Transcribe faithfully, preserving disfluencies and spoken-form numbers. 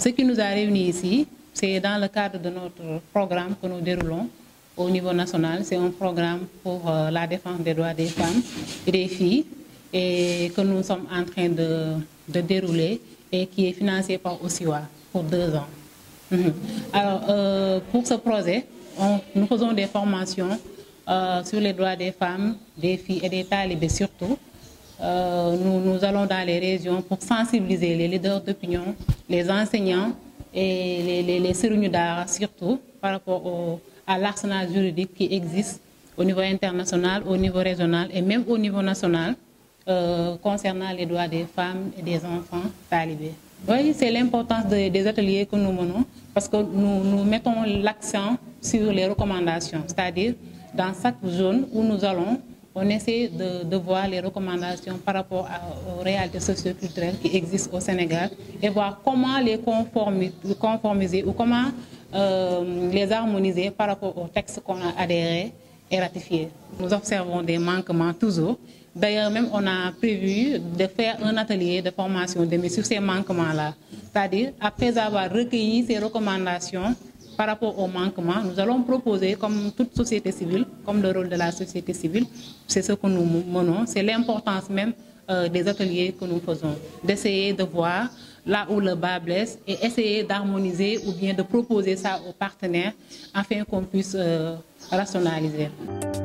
Ce qui nous a réunis ici, c'est dans le cadre de notre programme que nous déroulons au niveau national. C'est un programme pour euh, la défense des droits des femmes et des filles et que nous sommes en train de, de dérouler et qui est financé par O S I W A pour deux ans. Mm-hmm. Alors, euh, pour ce projet, on, nous faisons des formations euh, sur les droits des femmes, des filles et des talibés surtout. Euh, nous, nous allons dans les régions pour sensibiliser les leaders d'opinion, les enseignants et les, les, les sérignes d'art surtout par rapport au, à l'arsenal juridique qui existe au niveau international, au niveau régional et même au niveau national euh, concernant les droits des femmes et des enfants talibés. Oui, c'est l'importance de, des ateliers que nous menons parce que nous, nous mettons l'accent sur les recommandations, c'est-à-dire dans chaque zone où nous allons, on essaie de, de voir les recommandations par rapport à, aux réalités socioculturelles qui existent au Sénégal et voir comment les conformiser, conformiser ou comment euh, les harmoniser par rapport aux textes qu'on a adhérés et ratifiés. Nous observons des manquements toujours. D'ailleurs, même on a prévu de faire un atelier de formation de, sur ces manquements-là. C'est-à-dire, après avoir recueilli ces recommandations, par rapport au manquement, nous allons proposer, comme toute société civile, comme le rôle de la société civile, c'est ce que nous menons, c'est l'importance même euh, des ateliers que nous faisons, d'essayer de voir là où le bas blesse et essayer d'harmoniser ou bien de proposer ça aux partenaires afin qu'on puisse euh, rationaliser.